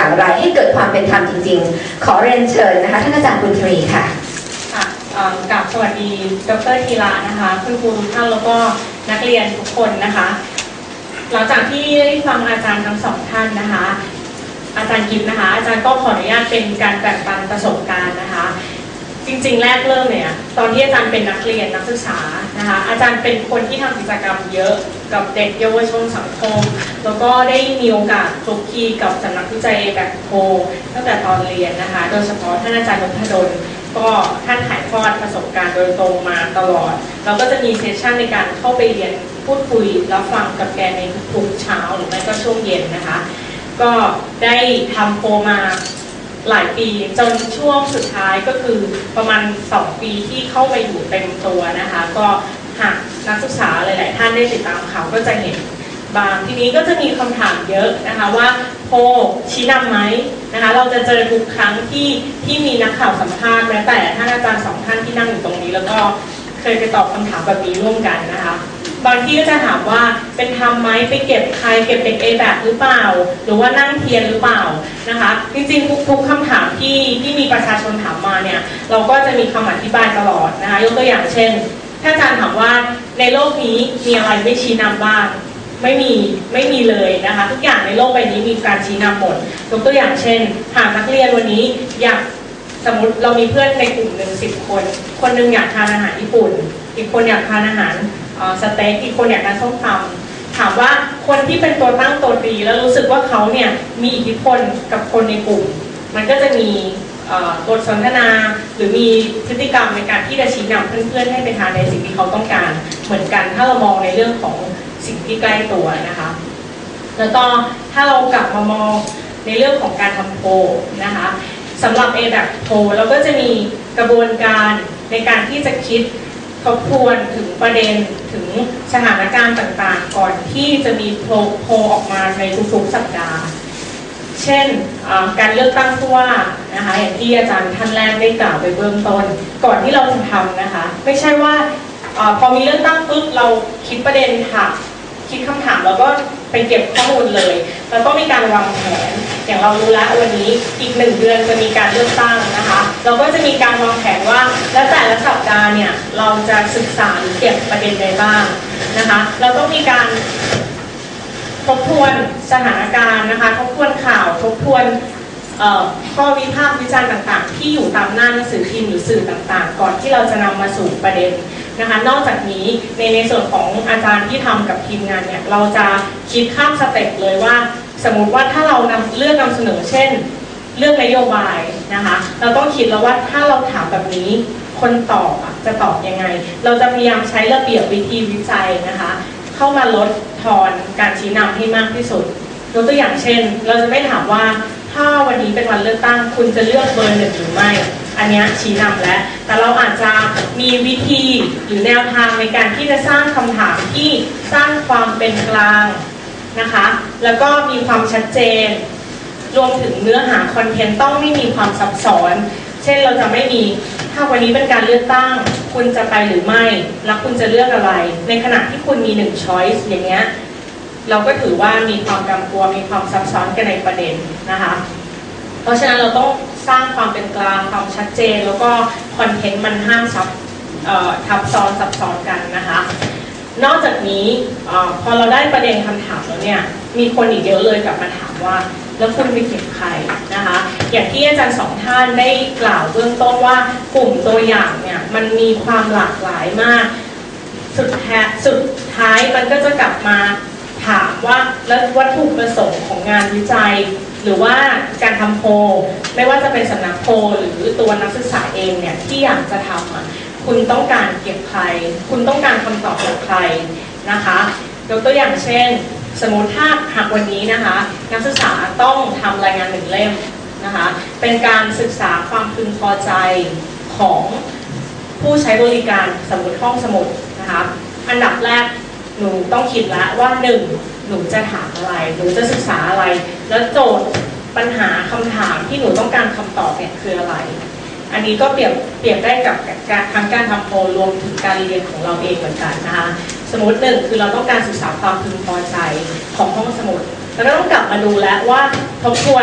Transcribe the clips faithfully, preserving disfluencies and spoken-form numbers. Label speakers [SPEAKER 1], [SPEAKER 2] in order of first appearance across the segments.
[SPEAKER 1] อย่างไรให้เกิดความเป็นธรรมจริงๆขอเรียนเชิญนะคะท่านอาจารย์บุญทวีค่ะ
[SPEAKER 2] กับสวัสดีดร.ธีระนะคะคุณครูทุกท่านแล้วก็นักเรียนทุกคนนะคะหลังจากที่ได้ฟังอาจารย์ทั้งสองท่านนะคะอาจารย์กิฟต์นะคะอาจารย์ก็ขออนุญาตเป็นการแบ่งปันประสบการณ์นะคะจริงๆแรกเริ่มเนี่ยตอนที่อาจารย์เป็นนักเรียนนักศึกษานะคะอาจารย์เป็นคนที่ทำกิจกรรมเยอะกับเด็กเยาวชนสังคมแล้วก็ได้มีโอกาสคลุกคลีกับสำนักวิจัยแบบโพตั้งแต่ตอนเรียนนะคะโดยเฉพาะท่านอาจารย์นพดลก็ท่านถ่ายทอดประสบการณ์โดยตรงมาตลอดเราก็จะมีเซสชันในการเข้าไปเรียนพูดคุยแล้วฟังกับแกในทุกๆเช้าหรือไม่ก็ช่วงเย็นนะคะก็ได้ทำโพมาหลายปีจนช่วงสุดท้ายก็คือประมาณสองปีที่เข้าไปอยู่เต็มตัวนะคะก็หากนักศึกษาหลายๆท่านได้ติดตามข่าวก็จะเห็นบางทีนี้ก็จะมีคำถามเยอะนะคะว่าโพชี้นำไหมนะคะเราจะเจอทุกครั้งที่ที่มีนักข่าวสัมภาษณ์แม้แต่ท่านอาจารย์สองท่านที่นั่งอยู่ตรงนี้แล้วก็เคยไปตอบคำถามแบบนี้ร่วมกันนะคะบางที่ก็จะถามว่าเป็นทำไหมไปเก็บใครเก็บเด็กเอแบบหรือเปล่าหรือว่านั่งเทียนหรือเปล่านะคะจริงๆทุกๆคำถามที่ที่มีประชาชนถามมาเนี่ยเราก็จะมีคำอธิบายตลอดนะคะยกตัวอย่างเช่นถ้าอาจารย์ถามว่าในโลกนี้มีอะไรไม่ชี้นำบ้างไม่มีไม่มีเลยนะคะทุกอย่างในโลกใบนี้มีการชี้นำหมดยกตัวอย่างเช่นหากนักเรียนวันนี้อยากสมมติเรามีเพื่อนในกลุ่มหนึ่งสิบคนคนหนึ่งอยากทานอาหารญี่ปุ่นอีกคนอยากทานอาหารสเต็กอีกคนอยากทานส้มตำถามว่าคนที่เป็นตัวตั้งตัวตีแล้วรู้สึกว่าเขาเนี่ยมีอิทธิพลกับคนในกลุ่มมันก็จะมีบทสนทนาหรือมีพฤติกรรมในการที่จะชี้นำเพื่อนๆให้ไปทานในสิ่งที่เขาต้องการเหมือนกันถ้าเรามองในเรื่องของสิ่งที่ใกล้ตัวนะคะแล้วก็ถ้าเรากลับมามองในเรื่องของการทำโพลนะคะสำหรับ เอ แบค โพลเราก็จะมีกระบวนการในการที่จะคิดทบทวนถึงประเด็นถึงสถานการณ์ต่างๆก่อนที่จะมีโพลโพลออกมาในทุกๆสัปดาห์เช่นการเลือกตั้งผู้ว่านะคะอย่างที่อาจารย์ท่านแรกได้กล่าวไปเบื้องต้นก่อนที่เราจะทำนะคะไม่ใช่ว่าพอมีเลือกตั้งปุ๊บเราคิดประเด็นค่ะคิดคำถามแล้วก็ไปเก็บข้อมูลเลยแล้วก็มีการวางแผนอย่างเรารู้แล้ววันนี้อีกหนึ่งเดือนจะมีการเลือกตั้งนะคะเราก็จะมีการวางแผนว่าและแต่ละสัปดาห์เนี่ยเราจะศึกษาหรือเก็บประเด็นใดบ้างนะคะเราต้องมีการทบทวนสถานการณ์นะคะทบทวนข่าวทบทวนข้อวิพากษ์วิจารณ์ต่างๆที่อยู่ตามหน้าหนังสือพิมพ์หรือสื่อต่างๆก่อนที่เราจะนำมาสู่ประเด็นนะคะนอกจากนี้ในในส่วนของอาจารย์ที่ทำกับทีมงานเนี่ยเราจะคิดข้ามสเต็ปเลยว่าสมมติว่าถ้าเรานำเรื่องนำเสนอเช่นเรื่องนโยบายนะคะเราต้องคิดแล้วว่าถ้าเราถามแบบนี้คนตอบจะตอบยังไงเราจะพยายามใช้ระเบียบวิธีวิจัยนะคะเข้ามาลดทอนการชี้นำให้มากที่สุดยกตัวอย่างเช่นเราจะไม่ถามว่าถ้าวันนี้เป็นวันเลือกตั้งคุณจะเลือกเบอร์หนึ่งหรือไม่อันนี้ชี้นำแล้วแต่เราอาจจะมีวิธีหรือแนวทางในการที่จะสร้างคำถามที่สร้างความเป็นกลางนะคะแล้วก็มีความชัดเจนรวมถึงเนื้อหาคอนเทนต์ต้องไม่มีความซับซ้อนเช่นเราจะไม่มีถ้าวันนี้เป็นการเลือกตั้งคุณจะไปหรือไม่แล้วคุณจะเลือกอะไรในขณะที่คุณมีหนึ่งช้อยส์อย่างเงี้ยเราก็ถือว่ามีความกำกวมมีความซับซ้อนกันในประเด็นนะคะเพราะฉะนั้นเราต้องสร้างความเป็นกลางความชัดเจนแล้วก็คอนเทนต์มันห้ามซับทับซ้อนซับซ้อนกันนะคะนอกจากนี้พอเราได้ประเด็นคำถามแล้วเนี่ยมีคนอีกเยอะเลยกลับมาถามว่าแล้วคุณไปเก็บใครนะคะอย่างที่อาจารย์สองท่านได้กล่าวเบื้องต้นว่ากลุ่มตัวอย่างเนี่ยมันมีความหลากหลายมากสุดท้ายสุดท้ายมันก็จะกลับมาถามว่าแล้ววัตถุประสงค์ของงานวิจัยหรือว่าการทำโพลไม่ว่าจะเป็นสำนักโพลหรือตัวนักศึกษาเองเนี่ยที่อยากจะทำอ่ะคุณต้องการเก็บใครคุณต้องการคำตอบจากใครนะคะยกตัวอย่างเช่นสมมติถ้าหากวันนี้นะคะนักศึกษาต้องทำรายงานหนึ่งเล่มนะคะเป็นการศึกษาความพึงพอใจของผู้ใช้บริการสมุดห้องสมุดนะคะอันดับแรกหนูต้องคิดแล้วว่าหนึ่งหนูจะถามอะไรหนูจะศึกษาอะไรแล้วโจทย์ปัญหาคำถามที่หนูต้องการคำตอบเนี่ยคืออะไรอันนี้ก็เปรียบเปรียบได้กับการทั้งการทำโพลรวมถึงการเรียนของเราเองเหมือนกันนะคะสมมติหนึ่งคือเราต้องการศึกษาความพึงพอใจของห้องสมุดแล้วก็ต้องกลับมาดูแล้วว่าทบทวน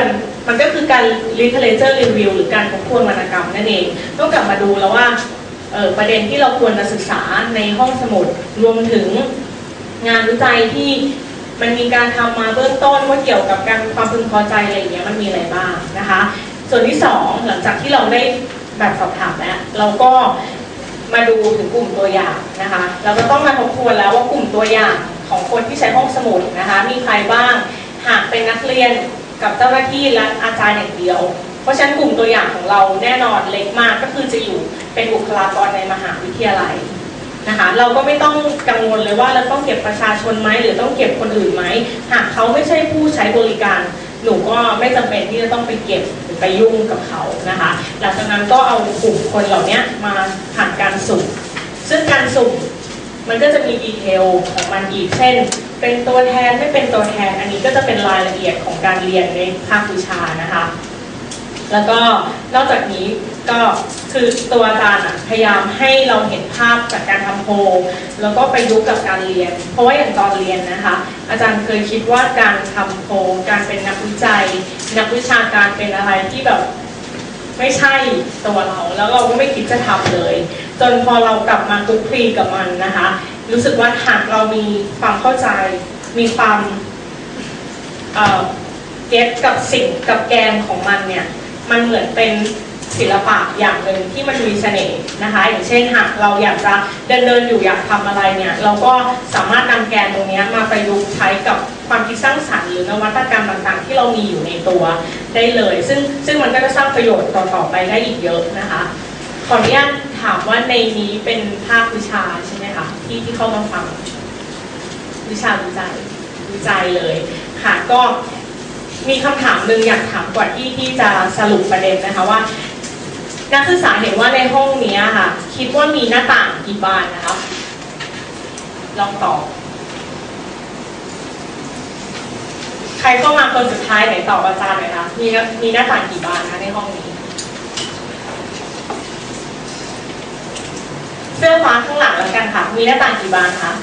[SPEAKER 2] มันก็คือการ literature review หรือการทบทวนวรรณกรรมนั่นเองต้องกลับมาดูแล้วว่าเอ่อประเด็นที่เราควรจะศึกษาในห้องสมุดรวมถึงงานวิจัยที่มันมีการทำมาเบื้องต้นว่าเกี่ยวกับการความพึงพอใจอะไรอย่างเงี้ยมันมีอะไรบ้างนะคะส่วนที่สองหลังจากที่เราได้แบบสอบถามแล้วเราก็มาดูถึงกลุ่มตัวอย่างนะคะเราก็ต้องมาทบทวนแล้วว่ากลุ่มตัวอย่างของคนที่ใช้ห้องสมุดนะคะมีใครบ้างหากเป็นนักเรียนกับเจ้าหน้าที่และอาจารย์อย่างเดียวเพราะฉะนั้นกลุ่มตัวอย่างของเราแน่นอนเล็กมากก็คือจะอยู่เป็นบุคลากรในมหาวิทยาลัยนะคะเราก็ไม่ต้องกังวลเลยว่าเราต้องเก็บประชาชนไหมหรือต้องเก็บคนอื่นไหมหากเขาไม่ใช่ผู้ใช้บริการหนูก็ไม่จำเป็นที่จะต้องไปเก็บหรือไปยุ่งกับเขานะคะหลังจากนั้นก็เอากลุ่มคนเหล่านี้มาผ่านการสุ่มซึ่งการสุ่มมันก็จะมีดีเทลของมันอีกเช่นเป็นตัวแทนไม่เป็นตัวแทนอันนี้ก็จะเป็นรายละเอียดของการเรียนในภาควิชานะคะแล้วก็นอกจากนี้ก็คือตัวอาจารย์พยายามให้เราเห็นภาพจากการทำโพลแล้วก็ประยุกต์กับการเรียนเพราะว่าอย่างตอนเรียนนะคะอาจารย์เคยคิดว่าการทำโพลการเป็นนักวิจัยนักวิชาการเป็นอะไรที่แบบไม่ใช่ตัวเราแล้วเราก็ไม่คิดจะทำเลยจนพอเรากลับมาคลุกคลีกับมันนะคะรู้สึกว่าหากเรามีความเข้าใจมีความเอ่อเก็ตกับสิ่งกับแกนของมันเนี่ยมันเหมือนเป็นศิลปะอย่างหนึ่งที่มันมีเสน่ห์นะคะอย่างเช่นหากเราอยากจะเดินเดินอยู่อยากทำอะไรเนี่ยเราก็สามารถนำแกนตรงนี้มาประยุกต์ใช้กับความคิดสร้างสรรค์หรือนวัตกรรมต่างๆที่เรามีอยู่ในตัวได้เลยซึ่งซึ่งมันก็จะสร้างประโยชน์ต่อๆไปได้อีกเยอะนะคะขออนุญาตถามว่าในนี้เป็นภาควิชาใช่ไหมคะที่ที่เข้ามาฟังวิชาวิจัยวิจัยเลยค่ะก็มีคำถามหนึ่งอยากถามก่อนที่ที่จะสรุปประเด็นนะคะว่านักศึกษาเห็นว่าในห้องนี้ค่ะคิดว่ามีหน้าต่างกี่บานนะคะลองตอบใครเข้ามาคนสุดท้ายไหนตอบอาจารย์หน่อยคะมีมีหน้าต่างกี่บานคะในห้องนี้เสื้อฟ้าข้างหลังแล้วกันค่ะมีหน้าต่างกี่บานคะ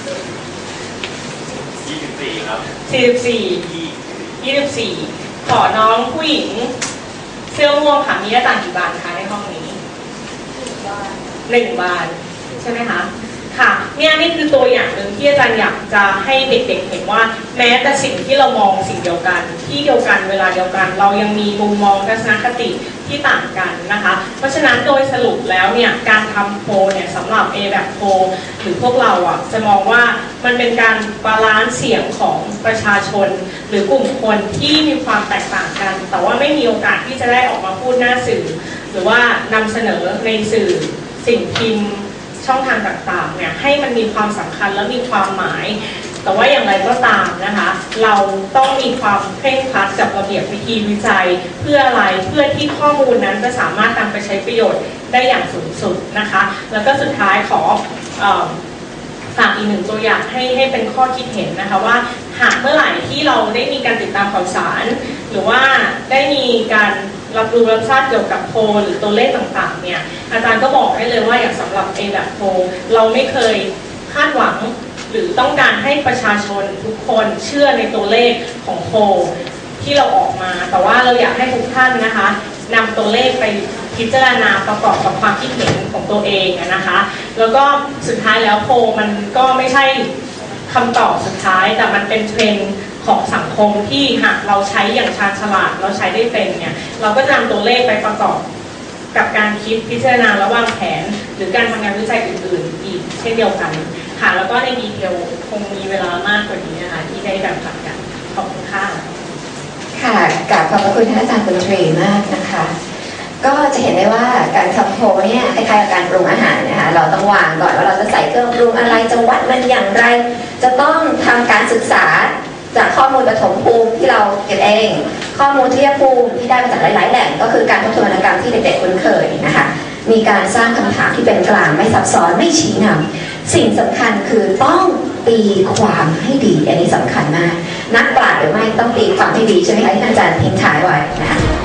[SPEAKER 3] ยี่สิบสี่ครับ
[SPEAKER 2] สี่สิบสี่ยี่สิบสี่ขอน้องผู้หญิงเสื้อม่วงค่ะมีหน้าต่างกี่บานคะในห้องนี้หนึ่งบานใช่ไหมคะค่ะเนี่ยนี่คือตัวอย่างหนึ่งที่อาจารย์อยากจะให้เด็กๆเห็นว่าแม้แต่สิ่งที่เรามองสิ่งเดียวกันที่เดียวกันเวลาเดียวกันเรายังมีมุมมองทัศนคติที่ต่างกันนะคะเพราะฉะนั้นโดยสรุปแล้วเนี่ยการทำโพลเนี่ยสำหรับ A แบบโพลหรือพวกเราอ่ะจะมองว่ามันเป็นการบาลานซ์เสียงของประชาชนหรือกลุ่มคนที่มีความแตกต่างกันแต่ว่าไม่มีโอกาสที่จะได้ออกมาพูดหน้าสื่อหรือว่านำเสนอในสื่อสิ่งพิมพ์ช่องทางต่างๆเนี่ยให้มันมีความสำคัญและมีความหมายแต่ว่าอย่างไรก็ตามนะคะเราต้องมีความเคร่งครัดกับระเบียบวิธีวิจัยเพื่ออะไรเพื่อที่ข้อมูลนั้นจะสามารถนำไปใช้ประโยชน์ได้อย่างสูงสุดนะคะแล้วก็สุดท้ายขอฝากอีกหนึ่งตัวอย่างให้ให้เป็นข้อคิดเห็นนะคะว่าหากเมื่อไหร่ที่เราได้มีการติดตามข่าวสารหรือว่าได้มีการรับรู้รับทราบเกี่ยวกับโพลหรือตัวเลขต่างๆเนี่ยอาจารย์ก็บอกให้เลยว่าอย่างสำหรับ A แบบโพลเราไม่เคยคาดหวังหรือต้องการให้ประชาชนทุกคนเชื่อในตัวเลขของโพลที่เราออกมาแต่ว่าเราอยากให้ทุกท่านนะคะนำตัวเลขไปพิจารณาประกอบกับความคิดเห็นของตัวเองนะคะแล้วก็สุดท้ายแล้วโพลมันก็ไม่ใช่คำตอบสุดท้ายแต่มันเป็นเทรนด์ของสังคมที่หากเราใช้อย่างชาญฉลาดเราใช้ได้เป็นเนี่ยเราก็จะนำตัวเลขไปประกอบกับการคิดพิจารณาและวางแผนหรือการทำงานวิจัยอื่นๆอีกเช่นเดียวกันค่ะแล้วก็ในดีเทลคงมีเวลามากกว่านี้นะคะที่ได้แบ่งปันกันขอบคุณค่ะ
[SPEAKER 1] ค่ะกราบขอบพระคุณท่านอาจารย์บุญตรีมากนะคะก็จะเห็นได้ว่าการทำโพลเนี่ยคล้ายๆกับการปรุงอาหารนะคะเราต้องวางก่อนว่าเราจะใส่เครื่องปรุงอะไรจะวัดมันอย่างไรจะต้องทำการศึกษาจากข้อมูลปฐมภูมิที่เราเก็บเองข้อมูลเทียบภูมิที่ได้มาจากหลายๆแหล่งก็คือการทบทวนวรรณกรรมที่เด็กๆคุ้นเคยนะคะมีการสร้างคำถามที่เป็นกลางไม่ซับซ้อนไม่ชี้นำสิ่งสำคัญคือต้องตีความให้ดีอันนี้สำคัญมากนักปราชญ์หรือไม่ต้องตีความให้ดีใช่ไหมคะที่อาจารย์ทิ้งท้ายไว้นะคะ